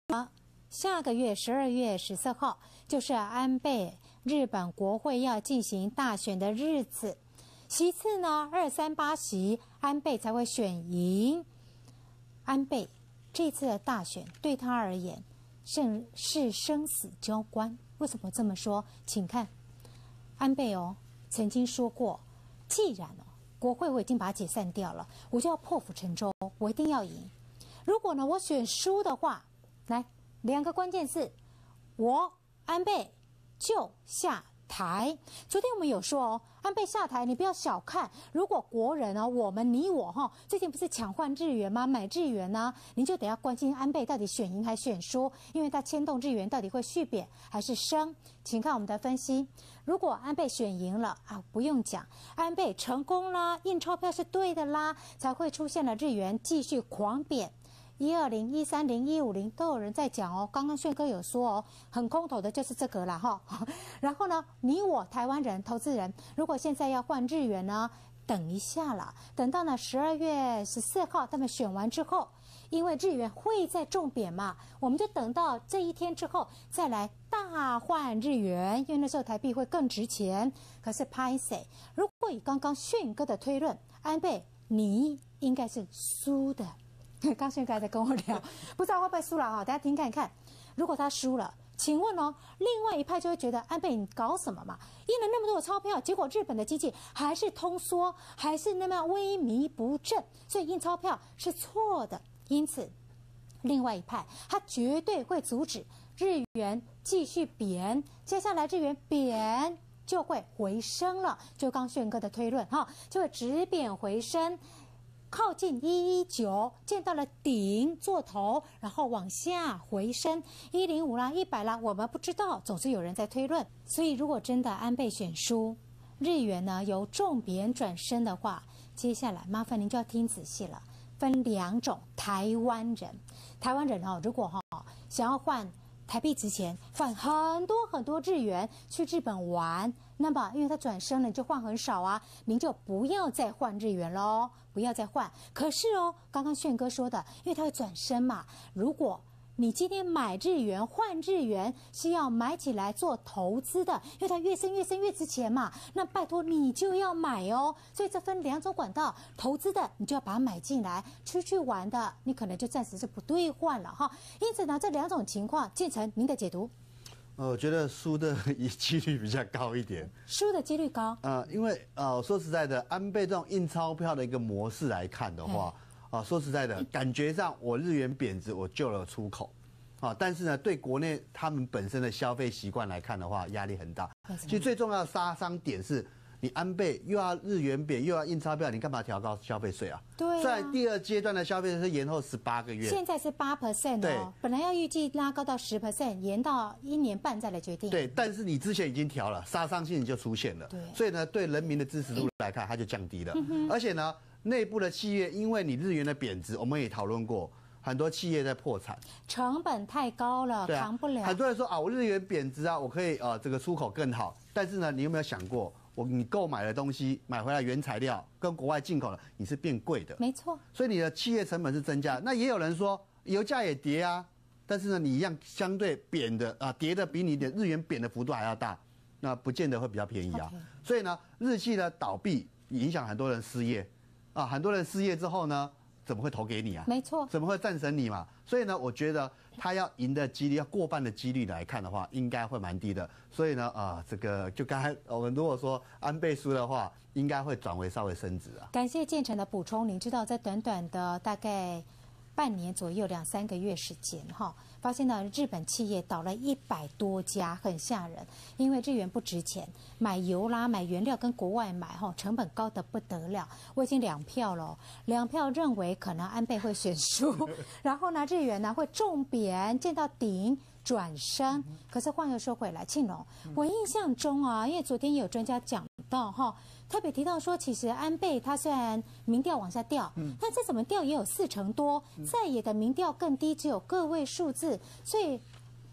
下个月12月14号就是安倍日本国会要进行大选的日子，席次呢238席，安倍才会选赢。安倍这次的大选对他而言是生死交关。为什么这么说？请看，安倍曾经说过，既然国会我已经把它解散掉了，我就要破釜沉舟，我一定要赢。如果呢我选输的话，来2个关键字，我安倍就下台。昨天我们有说安倍下台，你不要小看，如果国人你我最近不是抢换日元吗？买日元呢，你就得要关心安倍到底选赢还选输，因为它牵动日元到底会续贬还是升。请看我们的分析，如果安倍选赢了不用讲，安倍成功啦，印钞票是对的啦，才会出现了日元继续狂贬。120、130、150都有人在讲刚刚炫哥有说很空头的就是这个啦然后呢，你我台湾人投资人，如果现在要换日元呢，等一下啦，等到呢12月14号他们选完之后，因为日元会再重贬嘛，我们就等到这一天之后再来大换日元，因为那时候台币会更值钱。可是拍谁？如果以刚刚炫哥的推论，安倍你应该是输的。刚炫哥还在跟我聊，不知道会不会输了大家听看看。如果他输了，请问另外一派就会觉得安倍你搞什么嘛？印了那么多的钞票，结果日本的经济还是通缩，还是那么萎靡不振，所以印钞票是错的。因此，另外一派他绝对会阻止日元继续贬，接下来日元贬就会回升了。就刚炫哥的推论就会直贬回升。靠近119，见到了顶做头，然后往下回升105啦、100啦，我们不知道，总是有人在推论。所以如果真的安倍选输，日元呢由重贬转升的话，接下来麻烦您就要听仔细了，分2种台湾人如果想要换台币值钱，换很多日元去日本玩，那么因为它转升了，你就换很少啊，您就不要再换日元咯，不要再换。可是刚刚炫哥说的，因为它会转升嘛，如果你今天买日元换日元是要买起来做投资的，因为它越升越值钱嘛，那拜托你就要买所以这分2种管道，投资的你就要把它买进来，出去玩的你可能就暂时是不兑换了因此呢，这2种情况，建成您的解读？ 我觉得输的几率比较高一点， 输的几率高。 因为说实在的，安倍这种印钞票的一个模式来看的话。说实在的，感觉上我日元贬值，我救了出口，但是呢，对国内他们本身的消费习惯来看的话，压力很大。其实最重要的杀伤点是，你安倍又要日元贬，又要印钞票，你干嘛调高消费税啊？ 对。 虽然第2阶段的消费税是延后18个月， 现在是8% 对， 本来要预计拉高到10%，延到1年半再来决定。 对，但是你之前已经调了，杀伤性就出现了。 对。 所以呢，对人民的支持度来看，它就降低了。而且呢。内部的企业，因为你日元的贬值，我们也讨论过，很多企业在破产， 成本太高了，扛不了。 很多人说我日元贬值我可以这个出口更好，但是呢，你有没有想过，你购买的东西买回来原材料跟国外进口的，你是变贵的， 没错。 所以你的企业成本是增加。那也有人说油价也跌但是呢，你一样相对贬的跌的比你的日元贬的幅度还要大，那不见得会比较便宜所以呢，日企的倒闭影响很多人失业。很多人失业之后呢，怎么会投给你啊？ 没错， 怎么会赞成你嘛？所以呢，我觉得他要赢的几率，要过半的几率来看的话，应该会蛮低的。所以呢，这个就刚才我们如果说安倍输的话，应该会转为稍微升值感谢建成的补充，您知道在短短的大概半年左右2、3个月时间发现呢日本企业倒了100多家，很吓人。因为日元不值钱，买油啦、买原料跟国外买成本高得不得了。我已经2票了，2票认为可能安倍会选输，然后呢日元呢会重贬，见到顶转升。可是话又说回来，庆隆，我印象中因为昨天也有专家讲到特别提到说，其实安倍他虽然民调往下掉，但这怎么调也有40%多，在野的民调更低，只有个位数字，所以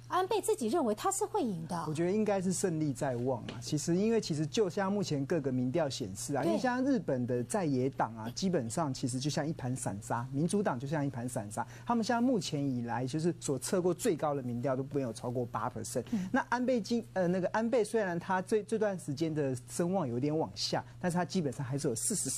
安倍自己认为他是会赢的。 我觉得应该是胜利在望啊。因为就像目前各个民调显示啊，因为像日本的在野党啊，基本上其实就像一盘散沙，民主党就像一盘散沙。他们像目前以来就是所测过最高的民调都没有超过8%。那安倍虽然他这段时间的声望有点往下，但是他基本上还是有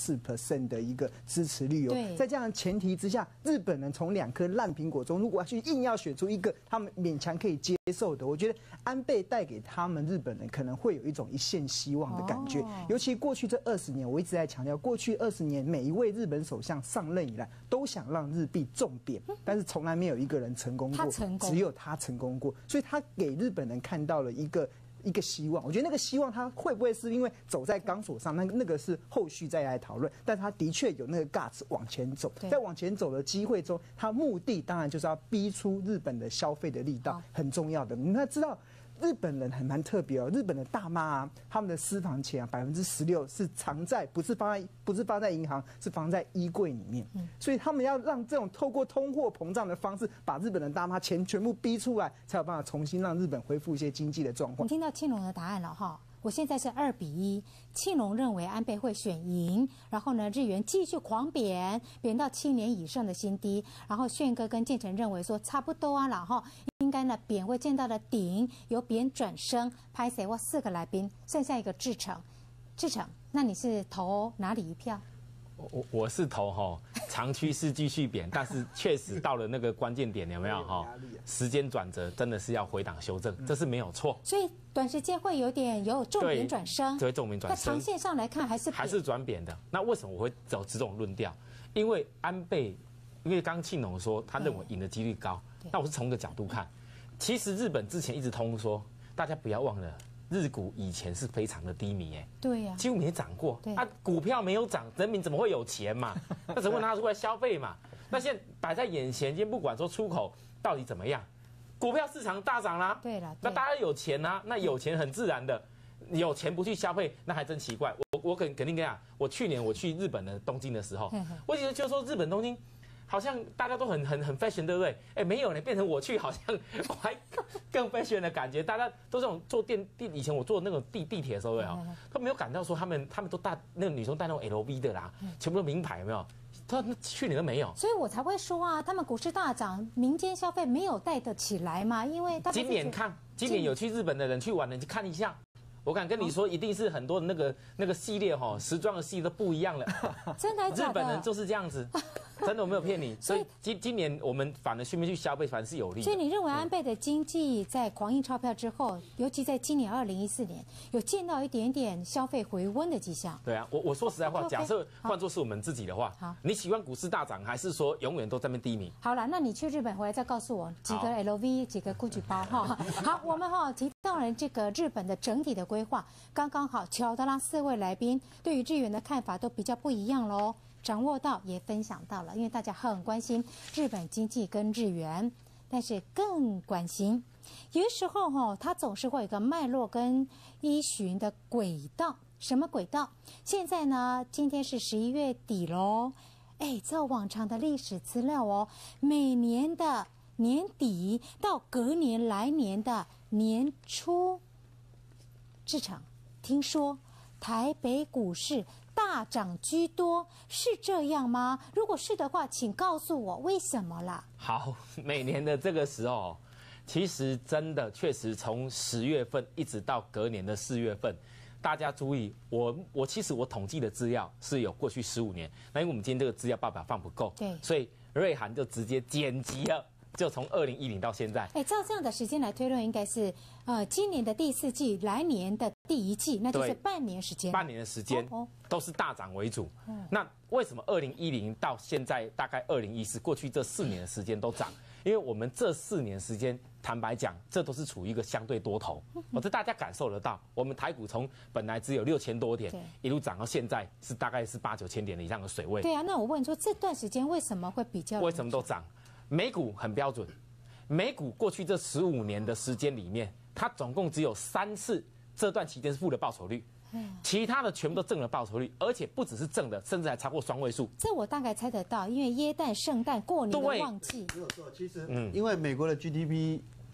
44%的一个支持率哦。在这样的前提之下，日本人从2颗烂苹果中，如果硬要选出一个他们勉强可以接受的，我觉得安倍带给他们日本人可能会有一种一线希望的感觉。尤其过去这20年，我一直在强调，过去20年每一位日本首相上任以来，都想让日币重贬，但是从来没有一个人成功过，只有他成功过，所以他给日本人看到了一个希望。我觉得那个希望他会不会是因为走在钢索上，那个是后续再来讨论，但他的确有那个 guts 往前走，在往前走的机会中，他目的当然就是要逼出日本的消费的力道，很重要的。你要知道日本人蛮特别哦，日本的大妈啊，他们的私房钱啊16%是藏在不是放在银行，是放在衣柜里面。所以他们要让这种透过通货膨胀的方式，把日本的大妈钱全部逼出来，才有办法重新让日本恢复一些经济的状况。 你听到庆隆的答案了哈？我现在是2-1，庆隆认为安倍会选赢，然后呢，日元继续狂贬，贬到7年以上的新低。然后炫哥跟建成认为说差不多啊，然后应该呢贬会见到了顶，由贬转升。拍谁？我4个来宾，剩下一个志成，那你是投哪里一票？ 我是投长趋势继续贬，但是确实到了那个关键点，有没有时间转折真的是要回档修正，这是没有错。 所以短时间会有重贬转升， 对，重贬转升。 那长线上来看还是转贬的。那为什么我会走这种论调？因为安倍，因为刚庆隆说他认为赢的几率高，那我是从一个角度看，其实日本之前一直通说，大家不要忘了。日股以前是非常的低迷， 对呀， 几乎没涨过。股票没有涨，人民怎么会有钱嘛？那怎么会拿出来消费嘛？那现在摆在眼前，今天不管说出口到底怎么样，股票市场大涨啦。 对了， 那大家有钱啊，那有钱很自然的，有钱不去消费，那还真奇怪。我肯定跟你讲，我去年我去日本的东京的时候，我觉得就说日本东京。好像大家都很 fashion， 对不对？没有呢，变成我去好像我还更 fashion 的感觉。大家都这种坐以前我坐那种地铁的时候，都没有感到说他们都那个女生戴那种 LV 的啦，全部都名牌，有没有？他去年都没有， 所以我才会说啊，他们股市大涨，民间消费没有带得起来嘛，因为今年有去日本的人去玩的，你去看一下。我敢跟你说，一定是很多的那个系列时装的系列都不一样了。 真的假的？ 日本人就是这样子，真的我没有骗你。所以今年我们反而去消费，反而是有利的。 所以你认为安倍的经济在狂印钞票之后，尤其在今年2014年，有见到一点点消费回温的迹象？ 对啊，我说实在话，假设换作是我们自己的话，你喜欢股市大涨，还是说永远都在那边低迷？ 好了，那你去日本回来再告诉我几个 LV， 几个 GUCCI 包哈。好，我们提到了这个日本的整体的规划，刚刚好巧的让4位来宾对于日元的看法都比较不一样喽。掌握到也分享到了，因为大家很关心日本经济跟日元，但是更关心有的时候它总是会有一个脉络跟依循的轨道。什么轨道？现在呢，今天是11月底喽。照往常的历史资料每年的年底到隔年来年的年初，志成，听说台北股市大涨居多，是这样吗？如果是的话，请告诉我为什么啦？ 好，每年的这个时候，其实真的确实从10月份一直到隔年的4月份，大家注意，其实我统计的资料是有过去15年，那因为我们今天这个资料爸爸放不够， 对， 所以瑞涵就直接剪辑了。就从2010到现在， 照这样的时间来推论，应该是今年的第4季，来年的第1季，那就是半年时间。 半年的时间都是大涨为主。那为什么2010到现在大概2014过去这4年的时间都涨？因为我们这4年时间，坦白讲，这都是处于一个相对多头，这大家感受得到。我们台股从本来只有6000多点，一路涨到现在是大概是8、9千点以上的水位。 对啊，那我问说这段时间为什么会比较？ 为什么都涨？美股很标准，美股过去这15年的时间里面，它总共只有3次这段期间是负的报酬率，其他的全部都正的报酬率，而且不只是正的，甚至还超过双位数。 这我大概猜得到，因为耶诞、圣诞、过年的旺季。 没有错，其实因为美国的 GDP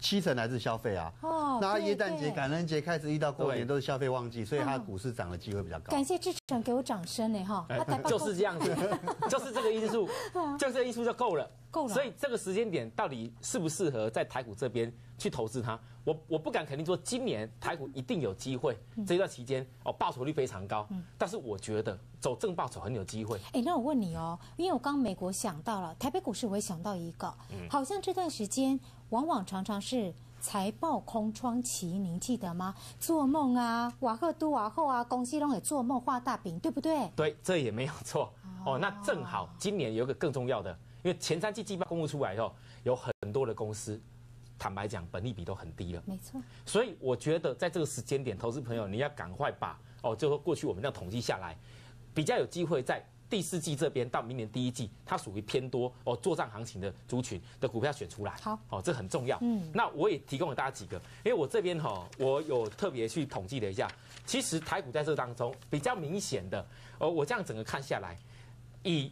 70%来自消费啊。 哦， 那对耶诞节、 对感恩节开始一到过年对都是消费旺季，所以它的股市涨的机会比较高。 感谢志成给我掌声呢哈， 就是这样子，就是这个因素，就这个因素就够了。 够了所以这个时间点到底适不适合在台股这边去投资它？我不敢肯定说今年台股一定有机会，这段期间报酬率非常高，但是我觉得走正报酬很有机会。 哎，那我问你哦，因为我刚美国想到了台北股市，我也想到一个，好像这段时间往往常常是财报空窗期，您记得吗？做梦啊，瓦赫都瓦后啊，公司都也做梦画大饼，对不对？ 对，这也没有错哦。那正好今年有一个更重要的，因为前3季季报公布出来以后，有很多的公司，坦白讲，本益比都很低了。 没错。 所以我觉得在这个时间点，投资朋友你要赶快把就说过去我们这样统计下来，比较有机会在第4季这边到明年第1季，它属于偏多作战行情的族群的股票选出来。 好， 这很重要。那我也提供给大家几个，因为我这边我有特别去统计了一下，其实台股在这当中比较明显的，我这样整个看下来，以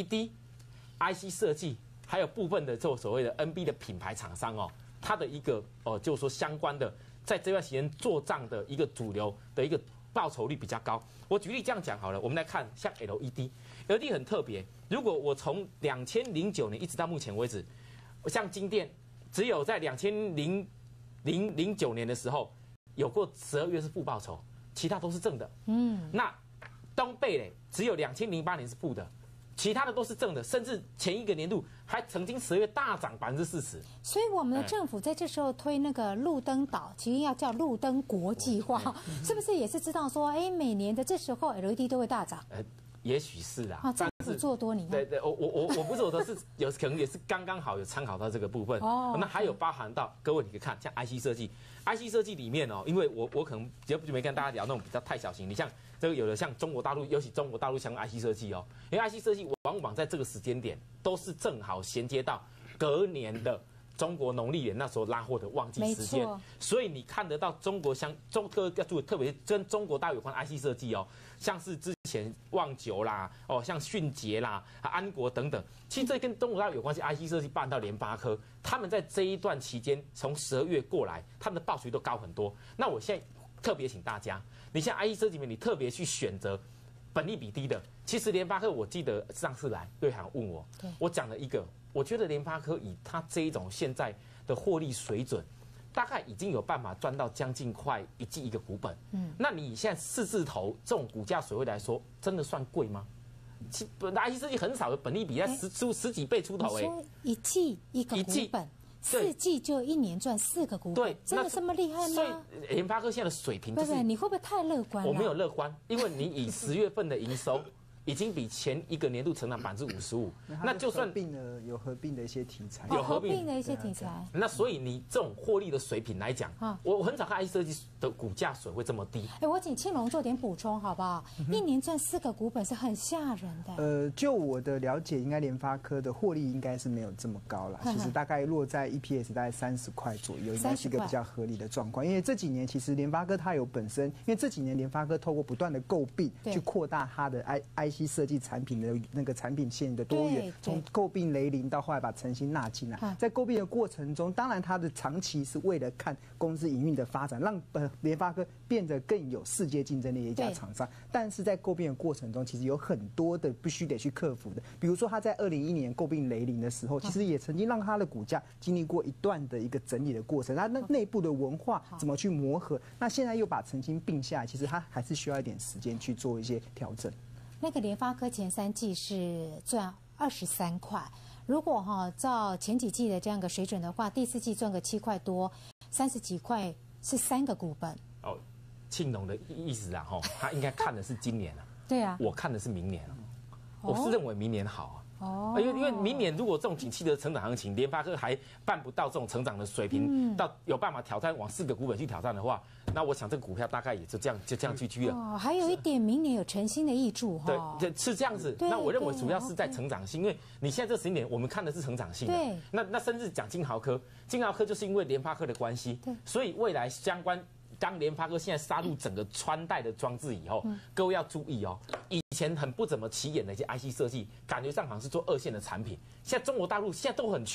LED、IC 设计，还有部分的所谓的 NB 的品牌厂商它的一个就是说相关的，在这段时间做账的一个主流的一个报酬率比较高。我举例这样讲好了，我们来看像 LED 很特别。如果我从2009年一直到目前为止，像金电只有在2009年的时候有过12月是负报酬，其他都是正的。那东贝嘞只有2008年是负的。其他的都是正的，甚至前一个年度还曾经12月大涨40%。 所以我们的政府在这时候推那个路灯岛，其实要叫路灯国际化，是不是也是知道说，哎，每年的这时候 LED 都会大涨？ 也许是啦。 政府做多，你看。 对，我不是我都是有可能也是刚刚好有参考到这个部分。那还有包含到各位你可以看，像 IC 设计里面因为我可能比较没跟大家聊那种比较太小型，你像。这个有的像中国大陆，尤其中国大陆相关 IC 设计因为 IC 设计往往在这个时间点都是正好衔接到隔年的中国农历年那时候拉货的旺季时间，所以你看得到各要注意，特别跟中国大陆有关 IC 设计像是之前旺九啦，像迅捷啦、安国等等，其实这跟中国大陆有关系 ，IC 设计办到联发科，他们在这一段期间从12月过来，他们的报酬率都高很多。那我现在特别请大家。你像 IC 设计里面，你特别去选择本益比低的。其实联发科，我记得上次来瑞涵问我讲了一个，我觉得联发科以它这一种现在的获利水准，大概已经有办法赚到将近快1季1个股本。那你现在4字头这种股价水位来说，真的算贵吗？IC 设计很少的本益比在十几倍出头。 你说1季1个股本。4季就1年赚4个股本， 对， 真的这么厉害吗？ 所以联发科现在的水平， 不是你会不会太乐观了？ 我没有乐观，因为你以10月份的营收已经比前一个年度成长55%，那就算有合并的一些题材， 有合并的一些题材， 那所以你这种获利的水平来讲，我很少看 IC 设计的股价水会这么低。 我请庆隆做点补充好不好？1年赚4个股本是很吓人的。 就我的了解，应该联发科的获利应该是没有这么高啦，其实大概落在 EPS 大概30块左右，应该是一个比较合理的状况。因为这几年其实联发科它有本身，因为这几年联发科透过不断的购并去扩大它的 IC 设计产品的那个产品线的多元，从购并雷凌到后来把晨星纳进来，在购并的过程中，当然它的长期是为了看公司营运的发展，让联发科变得更有世界竞争力的一家厂商。但是在购并的过程中，其实有很多的必须得去克服的，比如说他在2011年购并雷凌的时候，其实也曾经让他的股价经历过一段的一个整理的过程，他那内部的文化怎么去磨合，那现在又把晨星并下来，其实他还是需要一点时间去做一些调整。 那个联发科前3季是赚23块，如果照前几季的这样个水准的话，第4季赚个7块多，30几块是3个股本。 庆隆的意思啊，他应该看的是今年啊， 对啊， 我看的是明年啊，我是认为明年好啊。因为明年如果这种景气的成长行情，联发科还办不到这种成长的水平，到有办法挑战往4个股本去挑战的话，那我想这个股票大概也就这样居了。 还有一点，明年有晨星的挹注对，是这样子。那我认为主要是在成长性，因为你现在这10年我们看的是成长性的。那甚至讲金豪科就是因为联发科的关系，所以未来相关。当联发科现在杀入整个穿戴的装置以后，各位要注意以前很不怎么起眼的一些 IC 设计，感觉上好像是做2线的产品，现在中国大陆现在都很缺。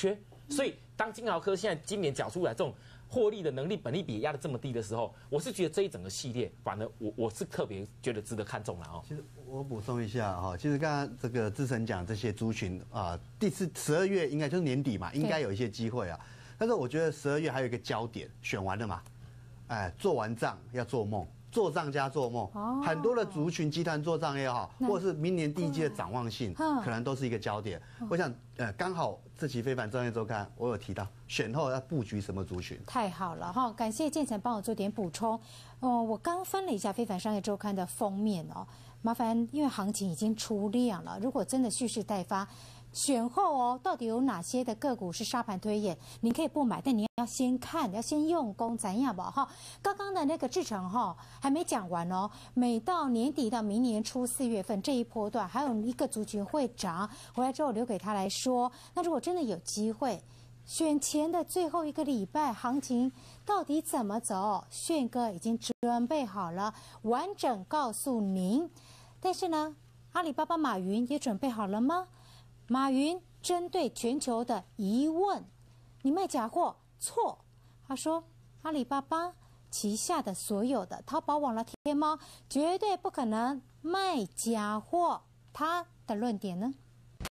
所以当金豪科现在今年缴出来这种获利的能力、本利比压得这么低的时候，我是觉得这一整个系列，反而我是特别觉得值得看重了哦。 其实我补充一下哈，其实刚刚这个志成讲这些族群啊，第四12月应该就是年底嘛，应该有一些机会啊。但是我觉得12月还有一个焦点，选完了嘛，哎，做完账要做梦。做账加做梦，很多的族群集团做账也好，或者是明年第一季的展望性，可能都是一个焦点。我想，刚好这期非凡专业周刊我有提到，选后要布局什么族群。 太好了哈，感谢建成帮我做点补充。我刚翻了一下非凡商业周刊的封面哦，麻烦因为行情已经出量了，如果真的蓄势待发。选后哦，到底有哪些的个股是沙盘推演？你可以不买，但你要先看，要先用功，怎样吧？哈，刚刚的那个制程哈还没讲完哦。每到年底到明年初4月份这一波段，还有一个族群会涨，回来之后留给他来说。那如果真的有机会，选前的最后一个礼拜，行情到底怎么走？炫哥已经准备好了，完整告诉您。但是呢，阿里巴巴马云也准备好了吗？马云针对全球的疑问，你卖假货错。他说，阿里巴巴旗下的所有的淘宝网络、天猫绝对不可能卖假货。他的论点呢？